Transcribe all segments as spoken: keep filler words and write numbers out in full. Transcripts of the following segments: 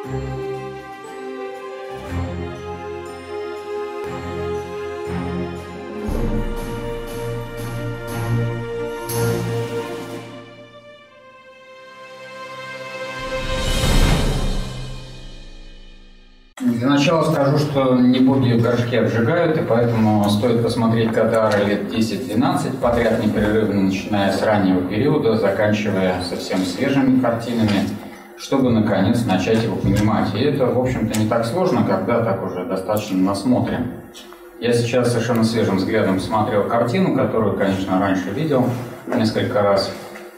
Для начала скажу, что не боги в горшке обжигают, и поэтому стоит посмотреть Годара лет десять-двенадцать подряд непрерывно, начиная с раннего периода, заканчивая совсем свежими картинами, чтобы наконец начать его понимать. И это, в общем-то, не так сложно, когда так уже достаточно насмотрен. Я сейчас совершенно свежим взглядом смотрел картину, которую, конечно, раньше видел несколько раз,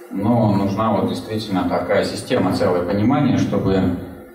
но нужна вот действительно такая система, целое понимание, чтобы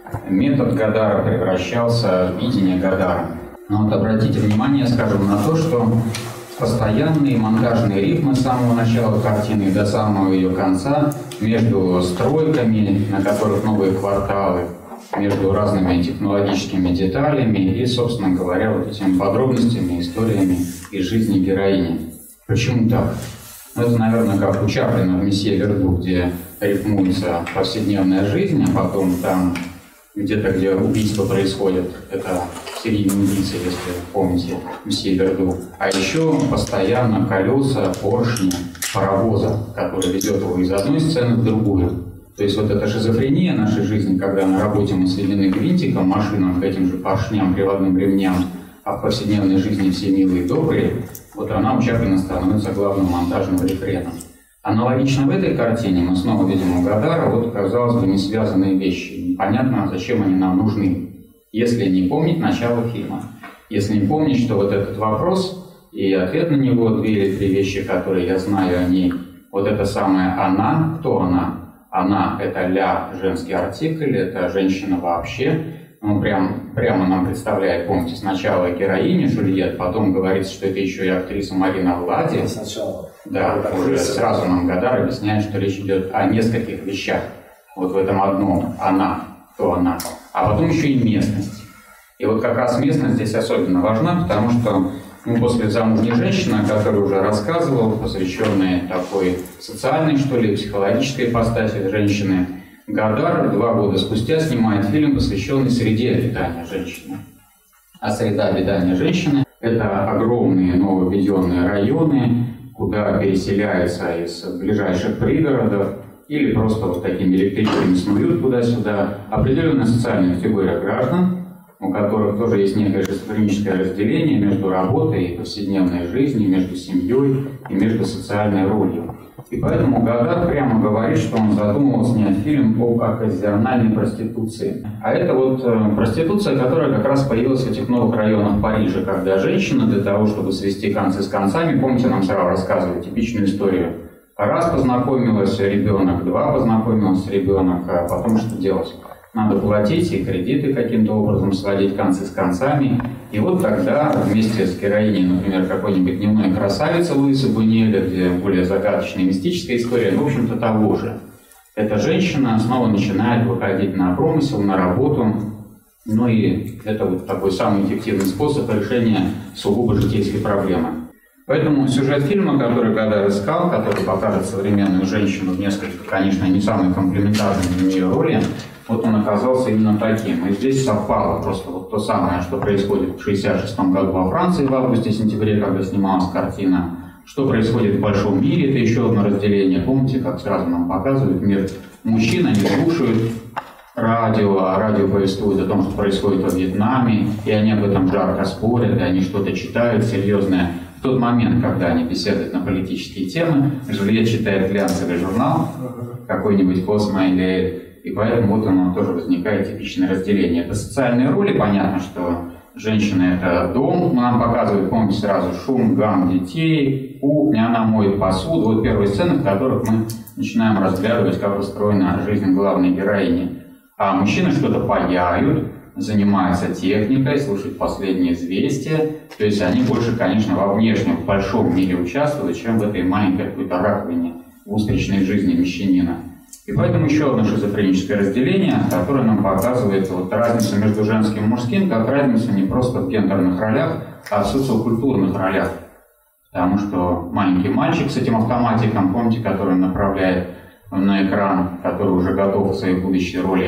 метод Годара превращался в видение Годара. Но вот обратите внимание, скажем, на то, что постоянные монтажные ритмы с самого начала картины до самого ее конца, между стройками, на которых новые кварталы, между разными технологическими деталями и, собственно говоря, вот этими подробностями, историями из жизни героини. Почему так? Ну, это, наверное, как у Чаплина в «Месье Верду», где рифмуется повседневная жизнь, а потом там где-то, где убийство происходит, это серийный убийца, если помните, «Месье Верду». А еще постоянно колеса, поршни, паровоза, который ведет его из одной сцены в другую. То есть вот эта шизофрения нашей жизни, когда на работе мы сведены к винтикам, машинам, к этим же поршням, приводным ремням, а в повседневной жизни все милые и добрые, вот она у Чаплина становится главным монтажным рефреном. Аналогично в этой картине мы снова видим у Годара, вот, казалось бы, не связанные вещи. Непонятно, зачем они нам нужны, если не помнить начало фильма. Если не помнить, что вот этот вопрос и ответ на него, две или три вещи, которые я знаю о ней, вот это самая «она», кто она? Она – это «ля», женский артикль, это женщина вообще. Он прям, прямо нам представляет, помните, сначала героиня Жюльет, потом говорится, что это еще и актриса Марина Влади. Сначала. Да, уже сразу нам Годар объясняет, что речь идет о нескольких вещах. Вот в этом одном «она», кто она. А потом еще и местность. И вот как раз местность здесь особенно важна, потому что ну, после «Замужней женщины», о которой уже рассказывал, посвященной такой социальной, что ли, психологической ипостаси женщины, Годар два года спустя снимает фильм, посвященный среде обитания женщины. А среда обитания женщины – это огромные нововведенные районы, куда переселяются из ближайших пригородов или просто вот такими электричками снуют туда-сюда определенные социальные категории граждан, у которых тоже есть некое шизофреническое разделение между работой и повседневной жизнью, между семьей и между социальной ролью. И поэтому Годар прямо говорит, что он задумывал снять фильм об оказиональной проституции. А это вот э, проституция, которая как раз появилась в этих новых районах Парижа, когда женщина для того, чтобы свести концы с концами, помните, нам сразу рассказывали типичную историю. Раз познакомилась ребенок, два познакомилась ребенок, а потом что делать? Надо платить и кредиты каким-то образом сводить концы с концами. И вот тогда вместе с героиней, например, какой-нибудь «Дневной красавицы» Луисы Бунюэля, где более загадочная мистическая история, в общем-то того же. Эта женщина снова начинает выходить на промысел, на работу. Ну и это вот такой самый эффективный способ решения сугубо житейской проблемы. Поэтому сюжет фильма, который Годар искал, который покажет современную женщину в несколько, конечно, не самой комплементарной для нее роли, вот он оказался именно таким. И здесь совпало просто вот то самое, что происходит в шестьдесят шестом году во Франции в августе-сентябре, когда снималась картина, что происходит в большом мире, это еще одно разделение. Помните, как сразу нам показывают мир мужчин, они слушают радио, а радио повествует о том, что происходит во Вьетнаме, и они об этом жарко спорят, и они что-то читают серьезное. В тот момент, когда они беседуют на политические темы, Жюльет читает глянцевый журнал, какой-нибудь «Космо» или... И поэтому вот оно тоже возникает типичное разделение. Это социальные роли, понятно, что женщина – это дом, нам показывают, помните, сразу шум, гам детей, кухня, она моет посуду. Вот первые сцены, в которых мы начинаем разглядывать, как устроена жизнь главной героини. А мужчины что-то паяют, занимаются техникой, слушают последние известия. То есть они больше, конечно, во внешнем, в большом мире участвуют, чем в этой маленькой какой-то раковине в устричной жизни мещанина. И поэтому еще одно шизофреническое разделение, которое нам показывает вот разницу между женским и мужским, как разницу не просто в гендерных ролях, а в социокультурных ролях. Потому что маленький мальчик с этим автоматиком, помните, который направляет на экран, который уже готов в своей будущей роли,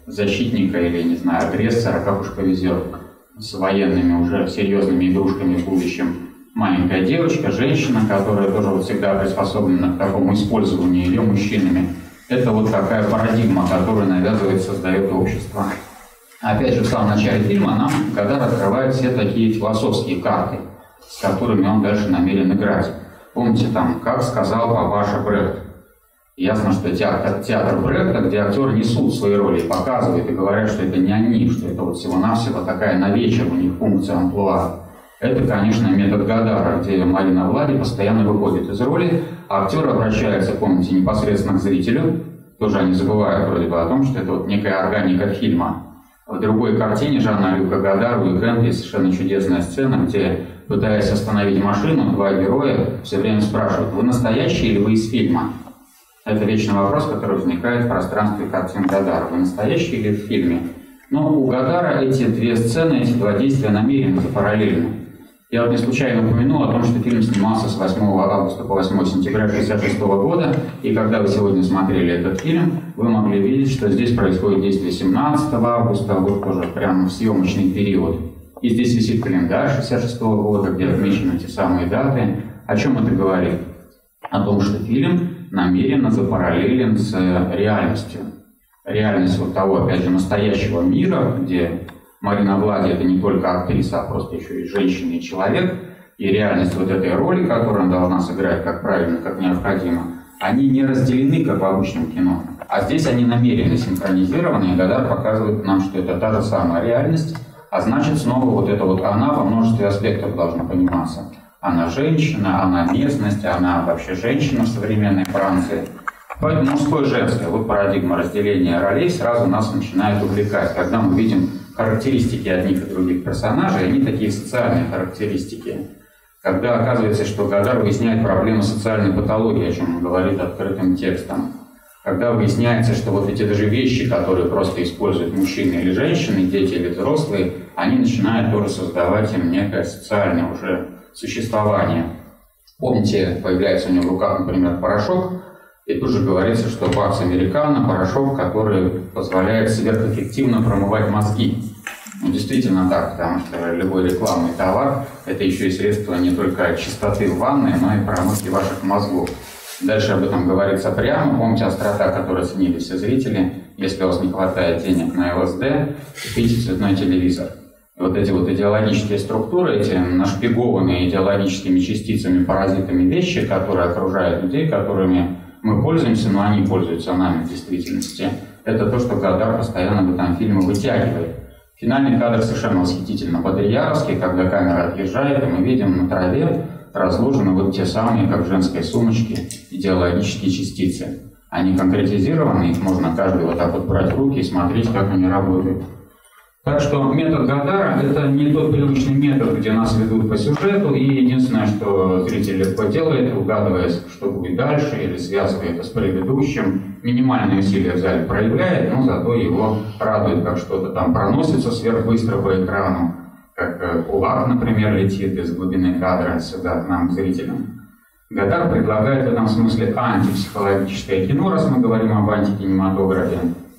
защитника или, не знаю, агрессора, как уж повезет, с военными уже серьезными игрушками в будущем. Маленькая девочка, женщина, которая тоже вот всегда приспособлена к такому использованию ее мужчинами. Это вот такая парадигма, которую навязывает, создает общество. Опять же, в самом начале фильма нам Годар открывает все такие философские карты, с которыми он дальше намерен играть. Помните там, как сказал папаша Брехт? Ясно, что театр, театр Брехта, где актеры несут свои роли, показывают и говорят, что это не они, что это вот всего-навсего такая на вечер у них функция амплуа. Это, конечно, метод Годара, где Марина Влади постоянно выходит из роли, а актеры обращаются, помните, непосредственно к зрителю. Тоже они забывают вроде бы о том, что это вот некая органика фильма. В другой картине Жана Люка Годара «Уикенд» есть совершенно чудесная сцена, где, пытаясь остановить машину, два героя все время спрашивают: вы настоящие или вы из фильма? Это вечный вопрос, который возникает в пространстве картин Годара. Вы настоящие или в фильме? Но у Годара эти две сцены, эти два действия намеренно параллельны. Я вот не случайно упомянул о том, что фильм снимался с восьмого августа по восьмое сентября тысяча девятьсот шестьдесят шестого года, и когда вы сегодня смотрели этот фильм, вы могли видеть, что здесь происходит действие семнадцатого августа, вот тоже прямо в съемочный период. И здесь висит календарь шестьдесят шестого года, где отмечены те самые даты. О чем это говорит? О том, что фильм намеренно запараллелен с реальностью. Реальность вот того, опять же, настоящего мира, где Марина Влади — это не только актриса, а просто еще и женщина, и человек, и реальность вот этой роли, которую она должна сыграть как правильно, как необходимо, они не разделены, как в обычном кино. А здесь они намеренно синхронизированы, и Годар показывает нам, что это та же самая реальность, а значит, снова вот это вот она во множестве аспектов должна пониматься. Она женщина, она местность, она вообще женщина в современной Франции. Поэтому мужское и женское, вот парадигма разделения ролей сразу нас начинает увлекать. Когда мы видим характеристики одних и других персонажей, они такие социальные характеристики. Когда оказывается, что Годар выясняет проблемы социальной патологии, о чем он говорит открытым текстом. Когда выясняется, что вот эти даже вещи, которые просто используют мужчины или женщины, дети или взрослые, они начинают тоже создавать им некое социальное уже существование. Помните, появляется у него в руках, например, порошок, и тут же говорится, что Пакс Американо — порошок, который позволяет сверхэффективно промывать мозги. Ну, действительно так, потому что любой рекламный товар — это еще и средство не только чистоты в ванной, но и промывки ваших мозгов. Дальше об этом говорится прямо. Помните, острота, которую оценили все зрители. Если у вас не хватает денег на эл эс дэ, купите цветной телевизор. И вот эти вот идеологические структуры, эти нашпигованные идеологическими частицами, паразитами вещи, которые окружают людей, которыми мы пользуемся, но они пользуются нами в действительности, это то, что Годар постоянно в этом фильме вытягивает. Финальный кадр совершенно восхитительно бодрияровский, когда камера отъезжает, и мы видим на траве разложены вот те самые, как в женской сумочке, идеологические частицы. Они конкретизированы, их можно каждый вот так вот брать в руки и смотреть, как они работают. Так что метод Годара — это не тот привычный метод, где нас ведут по сюжету, и единственное, что зритель легко делает, угадывая, что будет дальше, или связывая это с предыдущим, минимальные усилия в зале проявляет, но зато его радует, как что-то там проносится сверхбыстро по экрану, как кулак, например, летит из глубины кадра сюда к нам, к зрителям. Годар предлагает в этом смысле антипсихологическое кино, раз мы говорим об антикинематографе.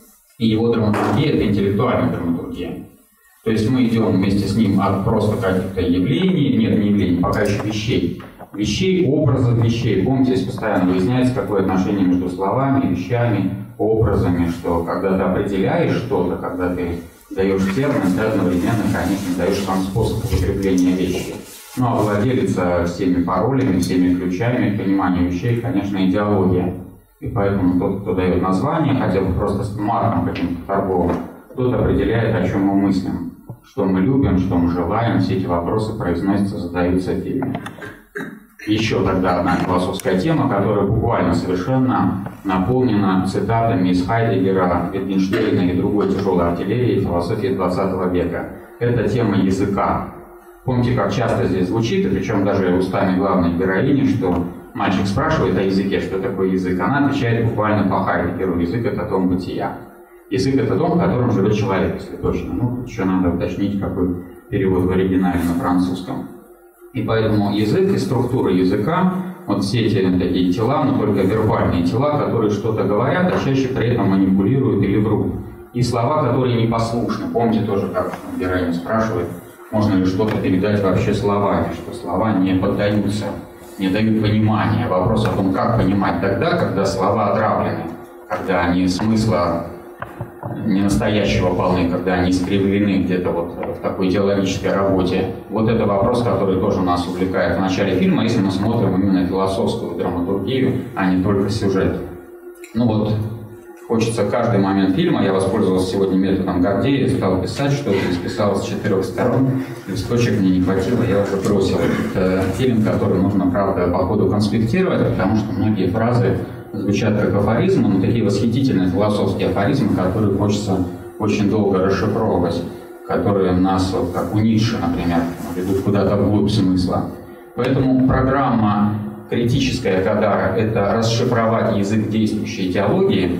И его драматургия — это интеллектуальная драматургия. То есть мы идем вместе с ним от просто каких-то явлений, нет, не явлений, пока еще вещей. Вещей, образов вещей. Помните, здесь постоянно выясняется, какое отношение между словами, вещами, образами, что когда ты определяешь что-то, когда ты даешь термин, ты одновременно, конечно, даешь сам способ употребления вещи. Ну а владелец всеми паролями, всеми ключами к пониманию вещей, конечно, идеология. И поэтому тот, кто дает название, хотя бы просто с марком каким-то торговым, тот определяет, о чем мы мыслим, что мы любим, что мы желаем. Все эти вопросы произносятся, задаются в фильме. Еще тогда одна философская тема, которая буквально совершенно наполнена цитатами из Хайдеггера, Wittgensteina и другой тяжелой артиллерии философии двадцатого века. Это тема языка. Помните, как часто здесь звучит, и причем даже устами главной героини, что мальчик спрашивает о языке, что такое язык. Она отвечает буквально по Хайдеггеру: язык — это дом бытия. Язык — это дом, в котором живет человек, если точно. Ну, еще надо уточнить, какой перевод в оригинале на французском. И поэтому язык и структура языка, вот все эти такие тела, но только вербальные тела, которые что-то говорят, а чаще при этом манипулируют или врут. и слова, которые непослушны. Помните тоже, как героиня спрашивает, можно ли что-то передать вообще словами, что слова не поддаются, не дают понимания. Вопрос о том, как понимать тогда, когда слова отравлены, когда они смысла не настоящего полны, когда они искривлены где-то вот в такой идеологической работе. Вот это вопрос, который тоже нас увлекает в начале фильма, если мы смотрим именно философскую драматургию, а не только сюжет. Ну вот, хочется каждый момент фильма, я воспользовался сегодня методом Гордея, стал писать что-то, исписал с четырех сторон, листочек мне не хватило, я уже бросил. Это фильм, который нужно, правда, по ходу конспектировать, потому что многие фразы звучат как афоризмы, но такие восхитительные философские афоризмы, которые хочется очень долго расшифровывать, которые нас, вот, как у Ницше, например, ведут куда-то вглубь смысла. Поэтому программа критическая Кодара — это расшифровать язык действующей идеологии,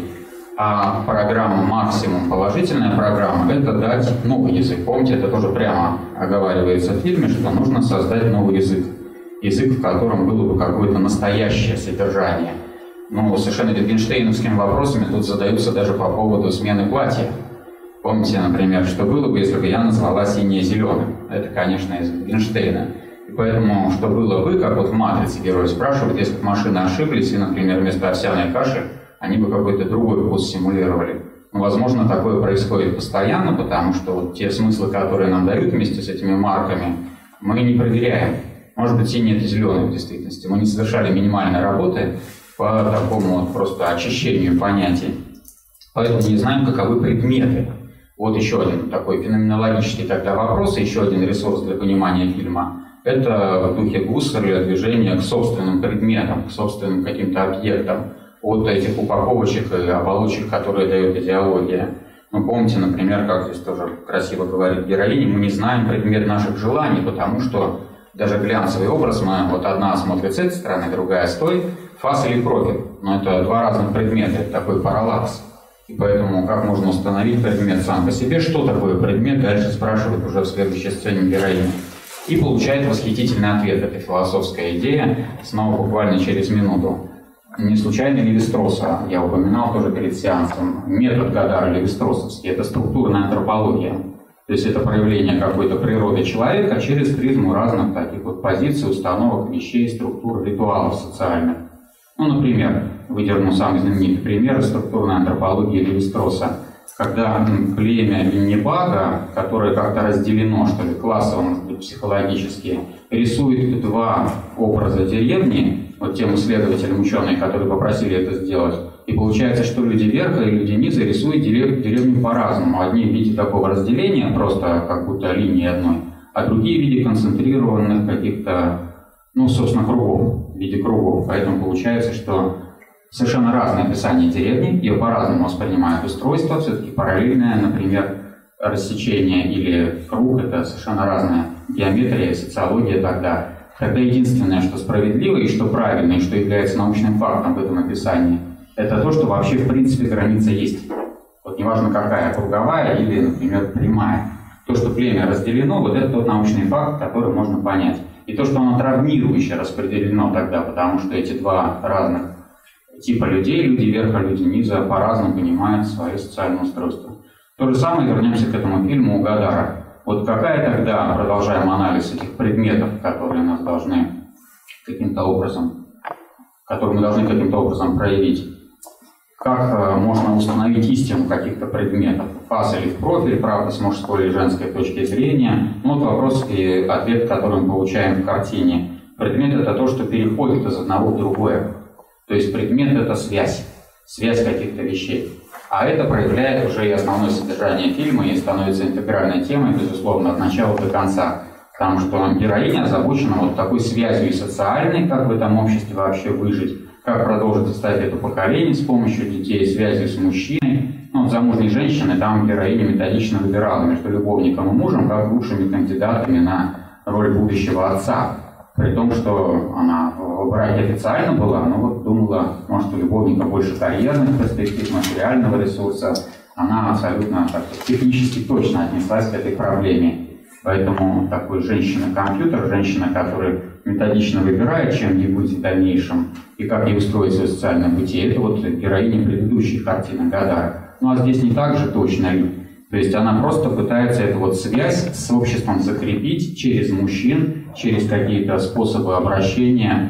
а программа «Максимум», положительная программа — это дать новый язык. Помните, это тоже прямо оговаривается в фильме, что нужно создать новый язык. Язык, в котором было бы какое-то настоящее содержание. Ну, совершенно витгенштейновскими вопросами тут задаются даже по поводу смены платья. Помните, например, что было бы, если бы я назвала синее зеленым? Это, конечно, из Витгенштейна. И поэтому, что было бы, как вот в «Матрице» герои спрашивают, если бы машины ошиблись, и, например, вместо овсяной каши они бы какой-то другой вкус симулировали. Ну, возможно, такое происходит постоянно, потому что вот те смыслы, которые нам дают вместе с этими марками, мы не проверяем. Может быть, синий — это зеленый в действительности. Мы не совершали минимальной работы по такому вот просто очищению понятий. Поэтому не знаем, каковы предметы. Вот еще один такой феноменологический тогда вопрос, и еще один ресурс для понимания фильма. Это в духе Гуссерля движение к собственным предметам, к собственным каким-то объектам, от этих упаковочек и оболочек, которые дает идеология. Ну, помните, например, как здесь тоже красиво говорит героиня, мы не знаем предмет наших желаний, потому что даже глянцевый образ, мы, вот одна смотрит с этой стороны, другая с той, фас или профиль. Но это два разных предмета, это такой параллакс. И поэтому как можно установить предмет сам по себе, что такое предмет, дальше спрашивает уже в следующей сцене героиня. И получает восхитительный ответ, это философская идея, снова буквально через минуту. Не случайно Левистроса, я упоминал тоже перед сеансом, метод Годара левистросовский, это структурная антропология. То есть это проявление какой-то природы человека через призму разных таких вот позиций, установок, вещей, структур, ритуалов социальных. Ну, например, выдерну самый знаменитый пример структурной антропологии Левистроса. Когда племя Виннибага, которое как-то разделено, что ли, классово, может быть, психологически, рисует два образа деревни, вот тем исследователям, ученые, которые попросили это сделать, и получается, что люди верха и люди низа рисуют деревню по-разному. Одни в виде такого разделения, просто как будто линии одной, а другие в виде концентрированных каких-то, ну, собственно, кругов, в виде кругов. Поэтому получается, что совершенно разное описание деревни, ее по-разному воспринимают устройство, все-таки параллельное, например, рассечение или круг — это совершенно разная геометрия, социология тогда. Тогда единственное, что справедливо и что правильно, и что является научным фактом в этом описании, это то, что вообще в принципе граница есть. Вот неважно какая, круговая или, например, прямая. То, что племя разделено, вот это тот научный факт, который можно понять. И то, что оно травмирующе распределено тогда, потому что эти два разных типа людей, люди верха, люди низа, по-разному понимают свое социальное устройство. То же самое, вернемся к этому фильму у Годара. Вот какая тогда, продолжаем анализ этих предметов, которые нас должны каким-то образом, которые мы должны каким-то образом проявить, как можно установить истину каких-то предметов, фас или в профиль, правда, с мужской или женской точки зрения. Ну, вот вопрос и ответ, который мы получаем в картине. Предмет — это то, что переходит из одного в другое. То есть предмет — это связь, связь каких-то вещей. А это проявляет уже и основное содержание фильма, и становится интегральной темой, безусловно, от начала до конца. Потому что героиня озабочена вот такой связью и социальной, как в этом обществе вообще выжить, как продолжить эстафету поколений с помощью детей, связью с мужчиной. Ну, вот замужней женщины там героиня методично выбирала между любовником и мужем как лучшими кандидатами на роль будущего отца. При том, что она в браке официально была, но вот думала, может, у любовника больше карьерных перспектив, материального ресурса. Она абсолютно так, технически точно отнеслась к этой проблеме. Поэтому такой женщина-компьютер, женщина, которая методично выбирает, чем ей быть в дальнейшем и как ей устроить свое социальное бытие, это вот героиня предыдущей картины Годара. Ну а здесь не так же точно ли? То есть она просто пытается эту вот связь с обществом закрепить через мужчин, через какие-то способы обращения.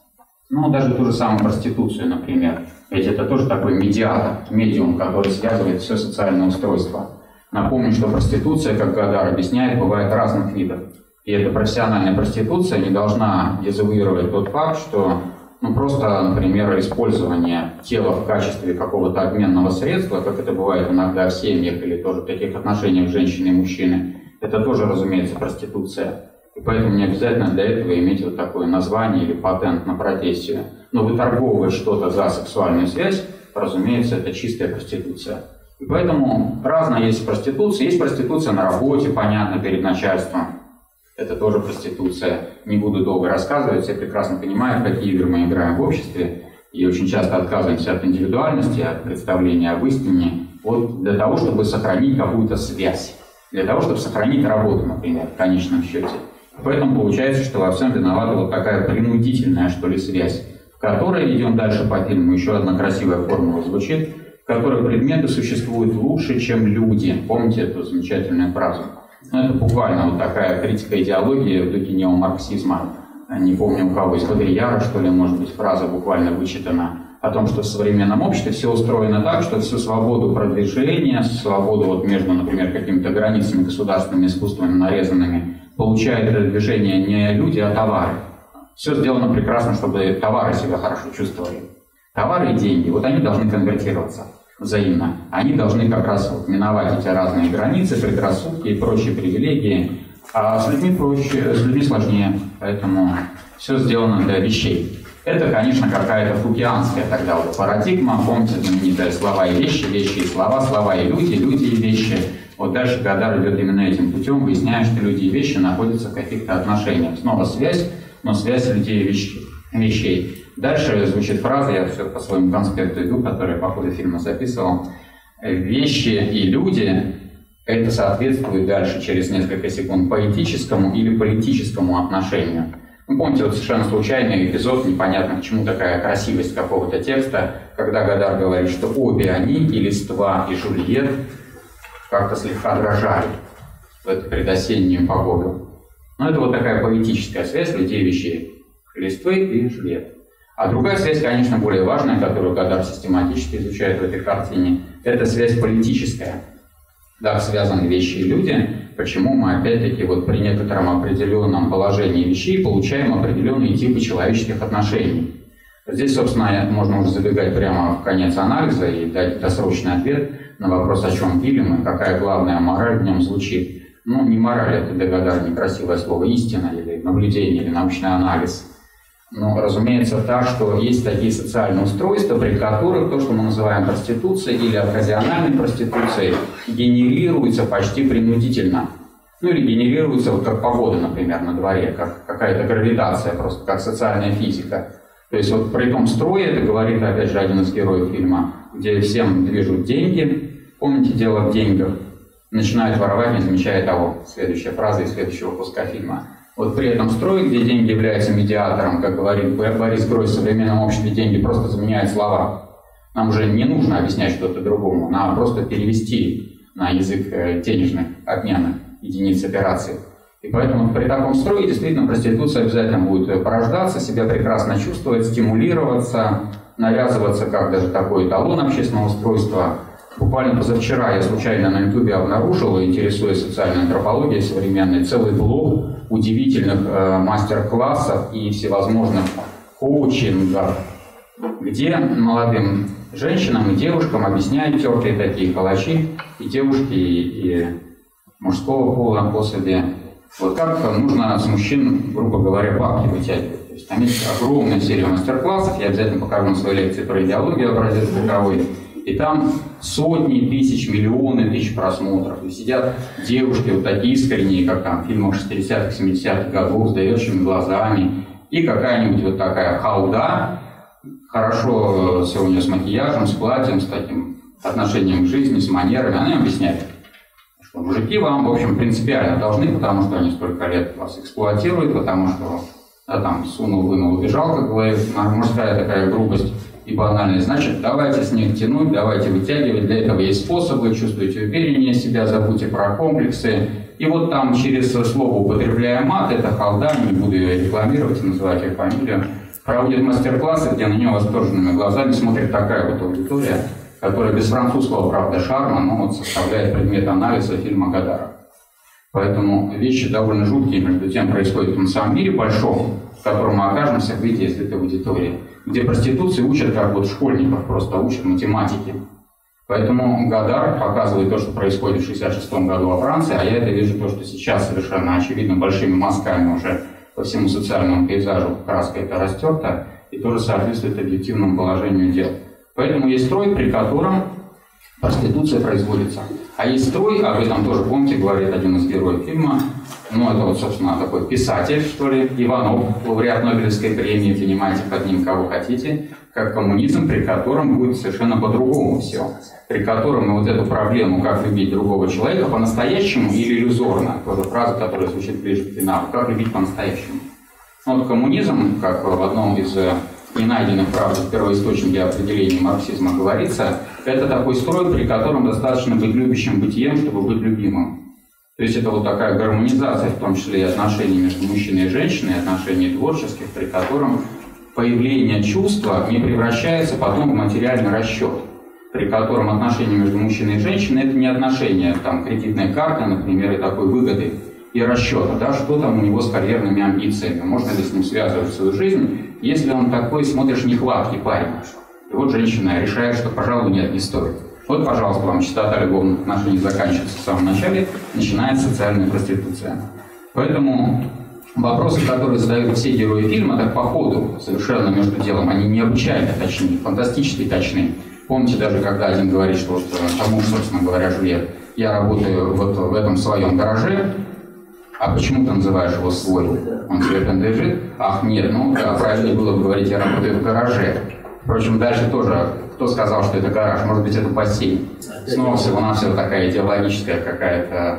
Ну, даже ту же самую проституцию, например. Ведь это тоже такой медиатор, медиум, который связывает все социальное устройство. Напомню, что проституция, как Гадар объясняет, бывает разных видов. И эта профессиональная проституция не должна дезавуировать тот факт, что ну, просто, например, использование тела в качестве какого-то обменного средства, как это бывает иногда в семьях или тоже в таких отношениях женщины и мужчины, это тоже, разумеется, проституция. И поэтому не обязательно для этого иметь вот такое название или патент на профессию. Но выторговывать что-то за сексуальную связь, разумеется, это чистая проституция. И поэтому разная есть проституция. Есть проституция на работе, понятно, перед начальством. Это тоже проституция. Не буду долго рассказывать, все прекрасно понимают, какие игры мы играем в обществе. И очень часто отказываемся от индивидуальности, от представления об истине, вот для того, чтобы сохранить какую-то связь. Для того, чтобы сохранить работу, например, в конечном счете. Поэтому получается, что во всем виновата вот такая принудительная, что ли, связь, в которой, идем дальше по фильму, еще одна красивая формула звучит, в которой предметы существуют лучше, чем люди. Помните эту замечательную фразу? Ну, это буквально вот такая критика идеологии в духе неомарксизма. Не помню, у кого из Бодрияра, что ли, может быть, фраза буквально вычитана о том, что в современном обществе все устроено так, что всю свободу продвижения, свободу вот между, например, какими-то границами государственными, искусственно нарезанными, получают это движение не люди, а товары. Все сделано прекрасно, чтобы товары себя хорошо чувствовали. Товары и деньги, вот они должны конвертироваться взаимно. Они должны как раз вот миновать эти разные границы, предрассудки и прочие привилегии. А с людьми проще, с людьми сложнее. Поэтому все сделано для вещей. Это, конечно, какая-то фукианская тогда вот парадигма. Помните знаменитые слова и вещи, вещи и слова, слова и люди, люди и вещи. Вот дальше Гадар идет именно этим путем, выясняя, что люди и вещи находятся в каких-то отношениях. Снова связь, но связь людей и вещей. вещей. Дальше звучит фраза, я все по своему конспекту иду, который по ходу фильма записывал. Вещи и люди, это соответствует дальше через несколько секунд поэтическому или политическому отношению. Ну, помните, вот совершенно случайный эпизод, непонятно к чему такая красивость какого-то текста, когда Гадар говорит, что обе они, и Листва, и Жюльет, как-то слегка дрожали в эту предосеннюю погоду. Но это вот такая поэтическая связь людей и вещей. Листвы и Жюльет. А другая связь, конечно, более важная, которую Гадар систематически изучает в этой картине, это связь политическая. Да, связаны вещи и люди. Почему мы, опять-таки, вот при некотором определенном положении вещей получаем определенные типы человеческих отношений. Здесь, собственно, можно уже забегать прямо в конец анализа и дать досрочный ответ на вопрос, о чем фильм и какая главная мораль в нем звучит. Ну, не мораль, это для Гадара некрасивое слово, истина или наблюдение, или научный анализ. Но, разумеется, так, что есть такие социальные устройства, при которых то, что мы называем проституцией или оказиональной проституцией, генерируется почти принудительно. Ну или генерируется, вот как погода, например, на дворе, как какая-то гравитация, просто как социальная физика. То есть вот при том строе, это говорит, опять же, один из героев фильма, где всем движут деньги, помните, дело в деньгах, начинают воровать, не замечая того. Следующая фраза из следующего куска фильма. Вот при этом строе, где деньги являются медиатором, как говорит Борис Грой, в современном обществе деньги просто заменяют слова. Нам уже не нужно объяснять что-то другому, надо просто перевести на язык денежных обменных единиц операций. И поэтому при таком строе действительно проституция обязательно будет порождаться, себя прекрасно чувствовать, стимулироваться, навязываться как даже такой эталон общественного устройства. Буквально позавчера я случайно на ютубе обнаружил, интересуясь социальной антропологией современной, целый блог удивительных э, мастер-классов и всевозможных коучингов, где молодым женщинам и девушкам объясняют тертые такие калачи, и девушки, и, и мужского пола особи, вот как нужно с мужчин, грубо говоря, бабки вытягивать. То есть там есть огромная серия мастер-классов, я обязательно покажу на своей лекции про идеологию образец таковой. И там сотни тысяч, миллионы тысяч просмотров. И сидят девушки вот такие искренние, как там в фильмах шестидесятых, семидесятых годов, с доверчивыми глазами. И какая-нибудь вот такая хауда, хорошо все у нее с макияжем, с платьем, с таким отношением к жизни, с манерами. Она им объясняет, что мужики вам, в общем, принципиально должны, потому что они столько лет вас эксплуатируют, потому что да, там сунул, вынул, убежал, как говорит, мужская такая грубость. и банальные. Значит, давайте с них тянуть, давайте вытягивать. Для этого есть способы. Чувствуйте увереннее себя, забудьте про комплексы. И вот там через слово употребляя мат, это Халда, не буду ее рекламировать и называть ее фамилию, проводит мастер-классы, где на нее восторженными глазами смотрит такая вот аудитория, которая без французского, правда, шарма, но вот составляет предмет анализа фильма Гадара. Поэтому вещи довольно жуткие, между тем, происходят в том самом мире большом, в котором мы окажемся, выйдя из этой аудитории, где проституции учат, как вот школьников, просто учат математике. Поэтому Гадар показывает то, что происходит в шестьдесят шестом году во Франции, а я это вижу то, что сейчас совершенно очевидно большими мазками уже по всему социальному пейзажу краска это растерта, и тоже соответствует объективному положению дел. Поэтому есть строй, при котором проституция производится. А есть строй, об этом тоже, помните, говорит один из героев фильма, ну, это вот, собственно, такой писатель, что ли, Иванов, лауреат Нобелевской премии, понимаете, под ним кого хотите, как коммунизм, при котором будет совершенно по-другому все. При котором мы вот эту проблему, как любить другого человека по-настоящему или иллюзорно, тоже фраза, которая звучит ближе к финалу, как любить по-настоящему. Ну, вот коммунизм, как в одном из не найденных, правда, в первоисточнике определений марксизма говорится, это такой строй, при котором достаточно быть любящим бытием, чтобы быть любимым. То есть это вот такая гармонизация, в том числе и отношений между мужчиной и женщиной, отношений творческих, при котором появление чувства не превращается потом в материальный расчет, при котором отношения между мужчиной и женщиной – это не отношения там, кредитной карты, например, и такой выгоды и расчета, да, что там у него с карьерными амбициями, можно ли с ним связывать свою жизнь, если он такой, смотришь, нехваткий парень. И вот женщина решает, что, пожалуй, нет, не стоит. Вот, пожалуйста, вам частота любовных отношений заканчивается в самом начале, начинается социальная проституция. Поэтому вопросы, которые задают все герои фильма, так по ходу, совершенно между делом, они необычайно точны, фантастически точны. Помните даже, когда один говорит, что вот тому, собственно говоря, Жюльет, я работаю вот в этом своем гараже, а почему ты называешь его свой? Он тебе принадлежит? Ах, нет, ну да, правильнее было бы говорить, я работаю в гараже. Впрочем, дальше тоже, кто сказал, что это гараж? Может быть, это бассейн. Снова всего-навсего такая идеологическая какая-то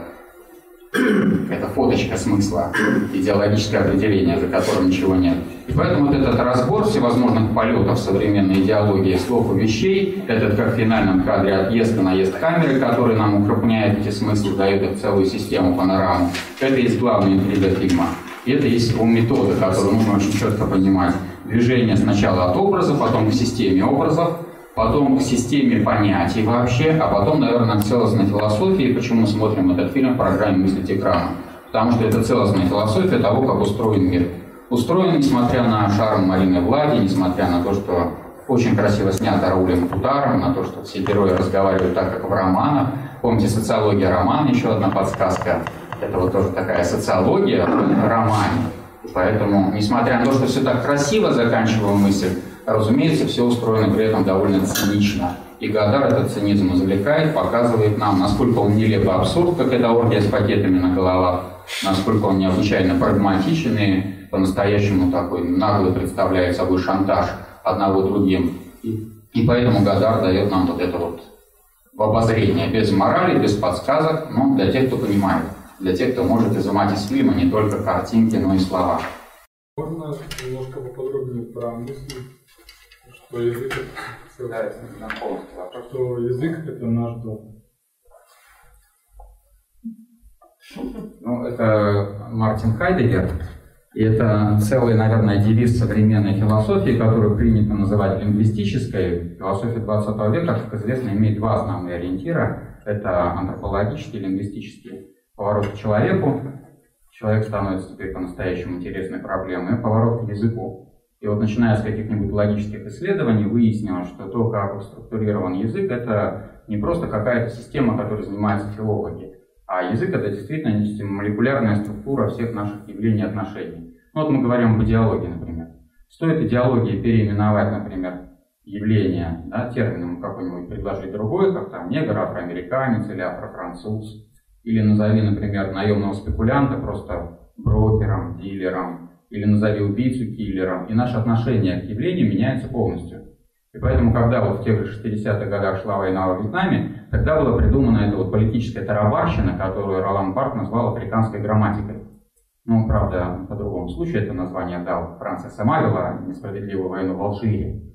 какая-то фоточка смысла, идеологическое определение, за которым ничего нет. И поэтому вот этот разбор всевозможных полетов современной идеологии слов и вещей, этот как в финальном кадре отъезд и наезд камеры, который нам укрупняет эти смыслы, дает их целую систему, панораму, это есть главная интрига фильма. И это есть его метода, которую нужно очень четко понимать. Движение сначала от образа, потом к системе образов, потом к системе понятий вообще, а потом, наверное, к целостной философии. Почему смотрим этот фильм в программе «Мыслить экраном»? Потому что это целостная философия того, как устроен мир. Устроен, несмотря на шарм Марины Влади, несмотря на то, что очень красиво снято Раулем Кутаром, на то, что все герои разговаривают так, как в романах. Помните, социология романа, еще одна подсказка. Это вот тоже такая социология в романе. Поэтому, несмотря на то, что все так красиво, заканчивая мысль, разумеется, все устроено при этом довольно цинично. И Гадар этот цинизм извлекает, показывает нам, насколько он нелепо абсурд, как эта оргия с пакетами на головах, насколько он необычайно прагматичен и по-настоящему такой наглый представляет собой шантаж одного другим. И, и поэтому Гадар дает нам вот это вот в обозрение, без морали, без подсказок, но для тех, кто понимает, для тех, кто может изымать из фильма не только картинки, но и слова. Можно немножко поподробнее про мысли, что язык это, да, это что язык это наш дом. Ну, это Мартин Хайдеггер, и это целый, наверное, девиз современной философии, которую принято называть лингвистической. Философия двадцатого века, как известно, имеет два основных ориентира. Это антропологический и лингвистический. Поворот к человеку. Человек становится теперь по-настоящему интересной проблемой. Поворот к языку. И вот начиная с каких-нибудь логических исследований, выяснилось, что то, как структурирован язык, это не просто какая-то система, которой занимаются филологи. А язык — это действительно молекулярная структура всех наших явлений и отношений. Ну, вот мы говорим об идеологии, например. Стоит идеологии переименовать, например, явление, да, термином какой-нибудь предложить другой, как там негр, афроамериканец или афрофранцуз. Или назови, например, наемного спекулянта просто брокером, дилером, или назови убийцу киллером, и наше отношение к явлению меняется полностью. И поэтому, когда вот в тех же шестидесятых годах шла война во Вьетнаме, тогда была придумана эта вот политическая тарабарщина, которую Ролан Барт назвал африканской грамматикой. Ну, правда, по другому случаю это название дал Франция сама вела несправедливую войну в Алжире.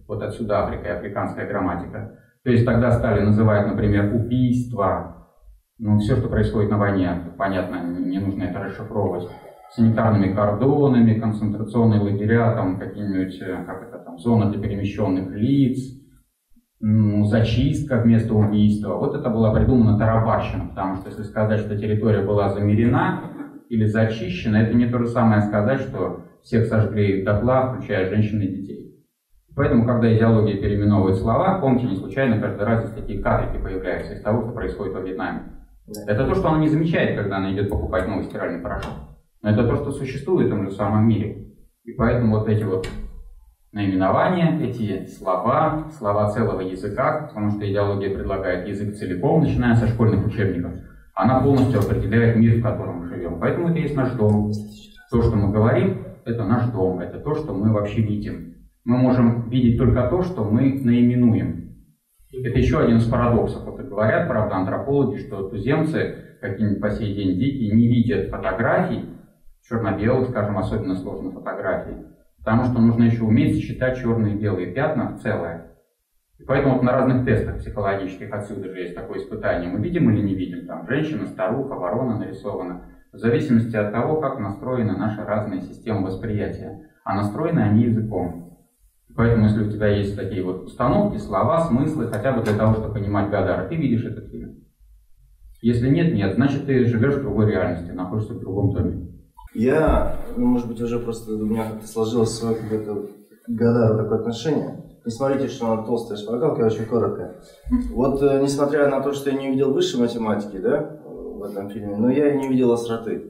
Вот отсюда Африка и африканская грамматика. То есть тогда стали называть, например, убийства, ну, все, что происходит на войне, понятно, не нужно это расшифровывать, санитарными кордонами, концентрационные лагеря, там какие-нибудь, как это там, зона для перемещенных лиц, ну, зачистка вместо убийства. Вот это была придумана тарабарщина, потому что если сказать, что территория была замерена или зачищена, это не то же самое сказать, что всех сожгли дотла, включая женщин и детей. Поэтому, когда идеология переименовывает слова, помните, не случайно каждый раз здесь такие кадрики появляются из того, что происходит во Вьетнаме. Это то, что она не замечает, когда она идет покупать новый стиральный порошок. Но это то, что существует в том же самом мире. И поэтому вот эти вот наименования, эти слова, слова целого языка, потому что идеология предлагает язык целиком, начиная со школьных учебников, она полностью определяет мир, в котором мы живем. Поэтому это есть наш дом. То, что мы говорим, это наш дом, это то, что мы вообще видим. Мы можем видеть только то, что мы наименуем. Это еще один из парадоксов. Вот и говорят, правда, антропологи, что туземцы, какие-нибудь по сей день дикие, не видят фотографий, черно-белых, скажем, особенно сложных фотографий, потому что нужно еще уметь считать черные и белые пятна в целое. И поэтому вот на разных тестах психологических отсюда же есть такое испытание. Мы видим или не видим, там женщина, старуха, ворона нарисована, в зависимости от того, как настроены наши разные системы восприятия. А настроены они языком. Поэтому, если у тебя есть такие вот установки, слова, смыслы, хотя бы для того, чтобы понимать Гадара, ты видишь этот фильм. Если нет, нет, значит ты живешь в другой реальности, находишься в другом доме. Я, ну, может быть, уже просто у меня как-то сложилось свое какое-то к Гадару такое отношение. Не смотрите, что она толстая шпаргалка, очень короткая. Вот, э, несмотря на то, что я не увидел высшей математики, да, в этом фильме, но я и не увидел остроты.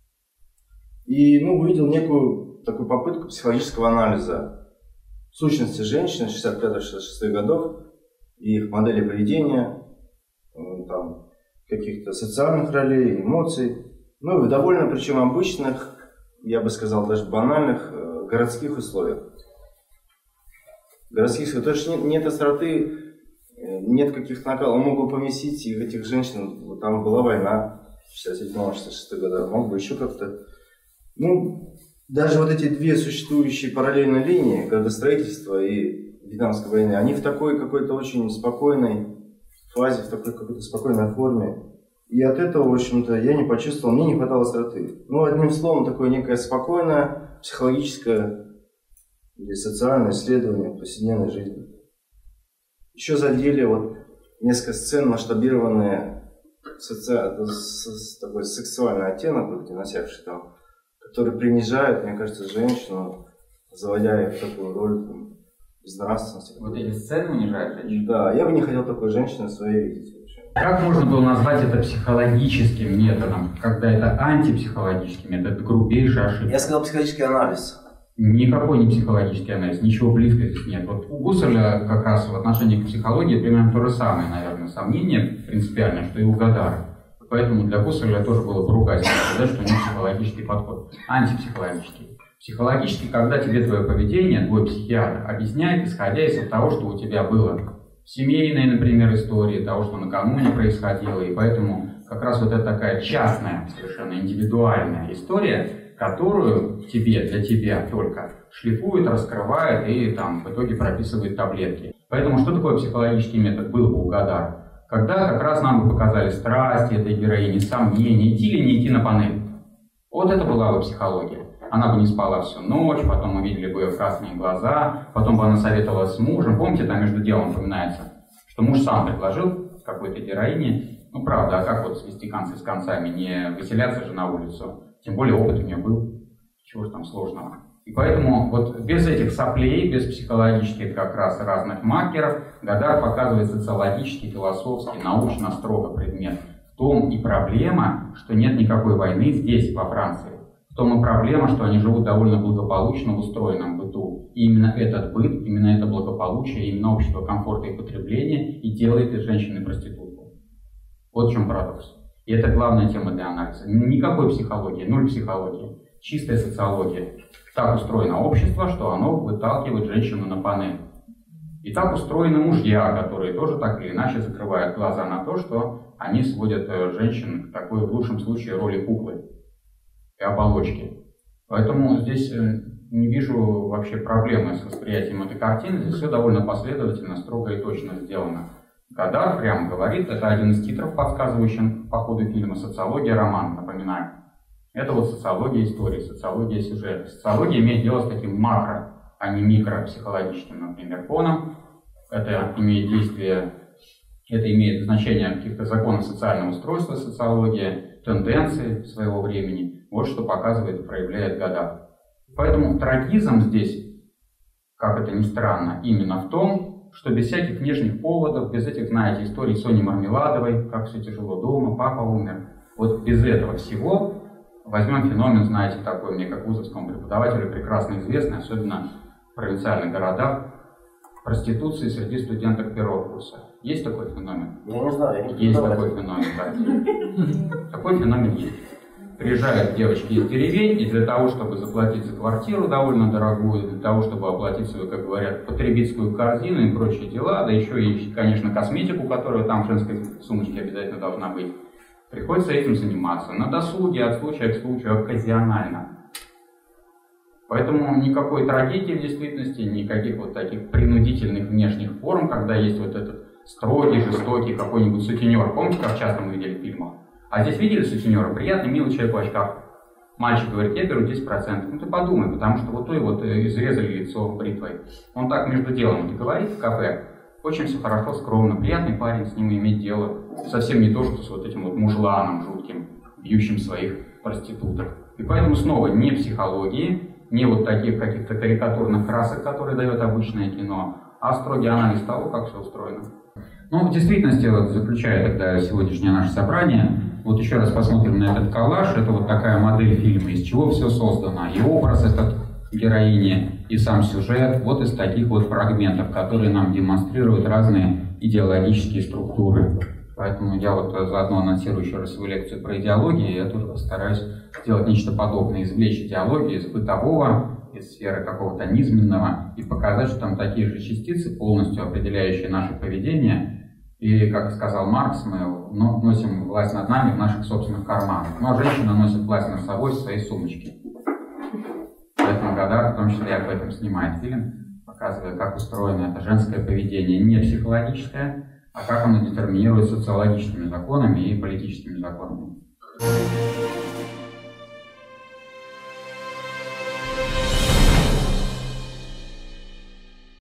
И, ну, увидел некую такую попытку психологического анализа сущности женщин шестьдесят пятых — шестьдесят шестых годов, и их модели поведения, там, каких-то социальных ролей, эмоций, ну и довольно, причем обычных, я бы сказал, даже банальных э, городских условиях. Городских условиях, то есть нет, нет остроты, нет каких-то накалов, он мог бы поместить и этих женщин, там была война в шестьдесят седьмом — шестьдесят шестом годах, мог бы еще как-то, ну, даже вот эти две существующие параллельные линии, градостроительства и Вьетнамской войны, они в такой какой-то очень спокойной фазе, в такой какой-то спокойной форме. И от этого, в общем-то, я не почувствовал, мне не хватало остроты. Ну, одним словом, такое некое спокойное психологическое или социальное исследование повседневной жизни. Еще задели вот несколько сцен, масштабированные, соци... с... такой сексуальный оттенок, где носявший там, который принижает, мне кажется, женщину, заводя ее в такую роль там, безнравственности. Вот эти сцены унижают женщину? Да, я бы не хотел такой женщины своей видеть. Как можно было назвать это психологическим методом, когда это антипсихологический метод, это грубейшая ошибка? Я сказал психологический анализ. Никакой не психологический анализ, ничего близкого здесь нет. Вот у Гусарля как раз в отношении к психологии примерно то же самое, наверное, сомнение принципиальное, что и у Гадара. Поэтому для Гусарля тоже было бы ругательно сказать, что у него психологический подход. Антипсихологический. Психологический, когда тебе твое поведение, твой психиатр объясняет, исходя из того, что у тебя было. Семейные, например, истории, того, что накануне происходило. И поэтому как раз вот это такая частная, совершенно индивидуальная история, которую тебе, для тебя только шлифует, раскрывает и там в итоге прописывает таблетки. Поэтому что такое психологический метод был бы у Гадара? Когда как раз нам бы показали страсти этой героини, сомнения, идти или не идти на панель. Вот это была бы психология. Она бы не спала всю ночь, потом мы видели бы ее красные глаза, потом бы она советовала с мужем. Помните, там между делом упоминается, что муж сам предложил какой-то героине, ну правда, а как вот свести концы с концами, не выселяться же на улицу, тем более опыт у нее был, чего же там сложного. И поэтому вот без этих соплей, без психологических как раз разных маркеров, Гадар показывает социологический, философский, научно строго предмет. В том и проблема, что нет никакой войны здесь, во Франции. В том и проблема, что они живут довольно благополучно в устроенном быту. И именно этот быт, именно это благополучие, именно общество комфорта и потребления и делает из женщины проститутку. Вот в чем парадокс. И это главная тема для анализа. Никакой психологии, нуль психологии. Чистая социология. Так устроено общество, что оно выталкивает женщину на панель. И так устроены мужья, которые тоже так или иначе закрывают глаза на то, что они сводят женщин к такой, в лучшем случае, роли куклы и оболочки. Поэтому здесь не вижу вообще проблемы с восприятием этой картины. Здесь все довольно последовательно, строго и точно сделано. Гадар прямо говорит, это один из титров, подсказывающих по ходу фильма «Социология романа», напоминаю. Это вот социология истории, социология сюжета. Социология имеет дело с таким макро, а не микропсихологическим, например, фоном. Это имеет действие, это имеет значение каких-то законов социального устройства, социология, тенденции своего времени. Вот что показывает и проявляет Гадар. Поэтому трагизм здесь, как это ни странно, именно в том, что без всяких внешних поводов, без этих, знаете, историй Сони Мармеладовой, как все тяжело дома, папа умер, вот без этого всего возьмем феномен, знаете, такой мне, как вузовскому преподавателю, прекрасно известный, особенно в провинциальных городах, проституции среди студенток первого курса. Есть такой феномен? Я не знаю. Я не есть такой феномен, да. Такой феномен есть. Приезжают девочки из деревень, и для того, чтобы заплатить за квартиру довольно дорогую, для того, чтобы оплатить свою, как говорят, потребительскую корзину и прочие дела, да еще и, конечно, косметику, которая там в женской сумочке обязательно должна быть, приходится этим заниматься на досуге, от случая к случаю, оказионально. Поэтому никакой трагедии в действительности, никаких вот таких принудительных внешних форм, когда есть вот этот строгий, жестокий какой-нибудь сутенер. Помните, как часто мы видели в фильмах? А здесь видели сутенера? Приятный, милый человек в очках. Мальчик говорит, я беру десять процентов. Ну ты подумай, потому что вот той вот изрезали лицо бритвой. Он так между делом и говорит в кафе. Очень все хорошо, скромно. Приятный парень, с ним иметь дело. Совсем не то, что с вот этим вот мужланом жутким, бьющим своих проституток. И поэтому снова не психологии, не вот таких каких-то карикатурных красок, которые дает обычное кино, а строгий анализ того, как все устроено. Ну, в действительности, вот, заключая тогда сегодняшнее наше собрание, вот еще раз посмотрим на этот коллаж. Это вот такая модель фильма, из чего все создано. И образ этот героини, и сам сюжет, вот из таких вот фрагментов, которые нам демонстрируют разные идеологические структуры. Поэтому я вот заодно анонсирую еще раз свою лекцию про идеологию, и я тоже постараюсь сделать нечто подобное, извлечь идеологию из бытового, из сферы какого-то низменного, и показать, что там такие же частицы, полностью определяющие наше поведение. И, как сказал Маркс, мы носим власть над нами в наших собственных карманах. Но женщина носит власть над собой в своей сумочке. Поэтому Гадар, в том числе, об этом снимает фильм, показывая, как устроено это женское поведение, не психологическое, а как оно детерминирует социологическими законами и политическими законами.